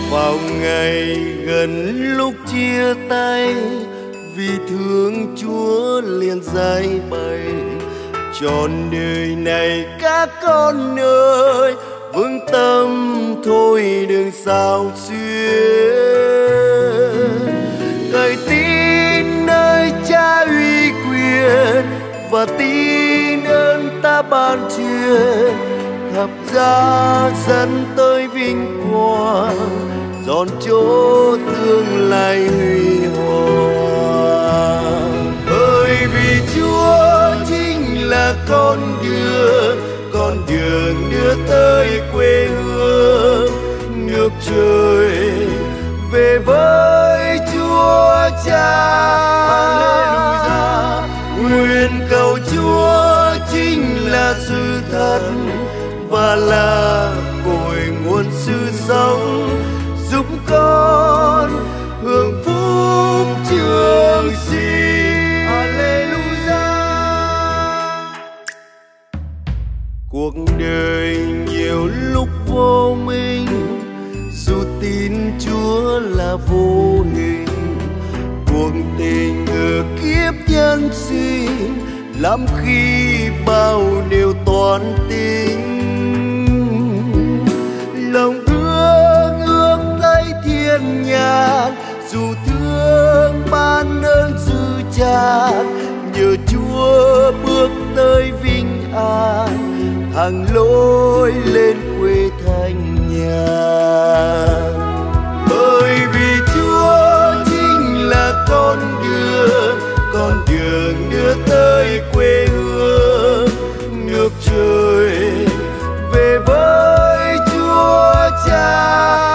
vào ngày gần lúc chia tay, vì thương Chúa liền giải bày trọn đời này các con ơi, vững tâm thôi đừng sao xuyên. Cậy tin nơi Cha uy quyền và tin ơn ta ban truyền, thập giá dẫn tới vinh quang, dọn chỗ tương lai huy hoàng. Bởi vì Chúa chính là con đường đưa tới quê hương, nước trời về với Chúa Cha. Nguyện cầu Chúa chính là sự thật và là cội nguồn sự sống, giúp con hưởng phúc trường sinh. Hallelujah. Cuộc đời nhiều lúc vô minh, dù tin Chúa là vô hình. Cuộc tình ở kiếp nhân sinh, lắm khi bao điều toán tính. Lòng ước thấy thiên nhạc, dù thương ban ơn dư tràn, nhờ Chúa bước tới vinh an, thẳng lối lên quê thanh nhàn. Bởi vì Chúa chính là con đường đưa tới quê hương, nước trời về với Chúa Cha.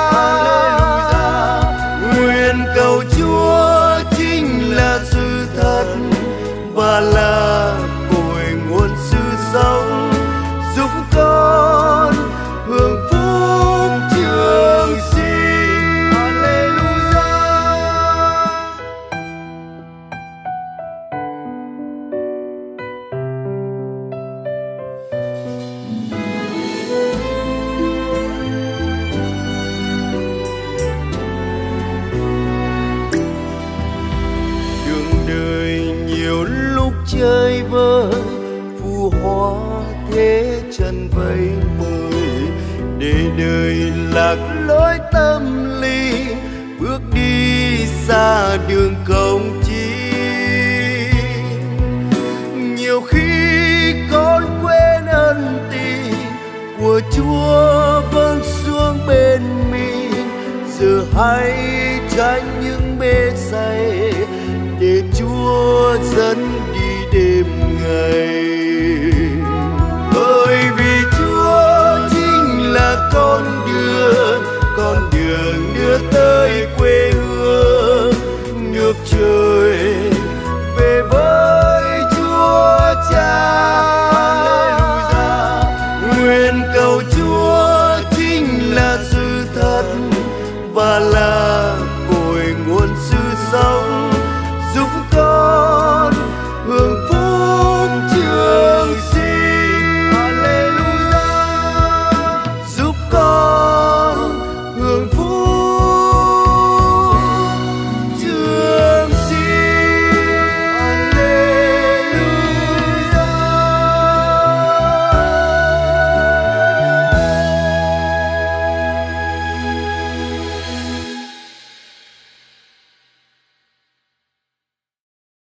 Nguyện cầu Chúa chính là sự thật và là cội nguồn sự sống, giúp con hưởng phúc trường sinh. Hallelujah. Đường đời nhiều lúc chơi vơi, phù hoa thế chân vây mời, để đời lạc lối tâm lý, bước đi xa đường công chí. Nhiều khi con quên ân tình của Chúa vẫn xuống bên mình, giờ hãy tránh những bê say để Chúa dẫn đi đêm ngày. Bởi vì Chúa chính là con đường đưa tới quê hương, nước trời về với Chúa Cha. Nguyện cầu Chúa chính là sự thật và là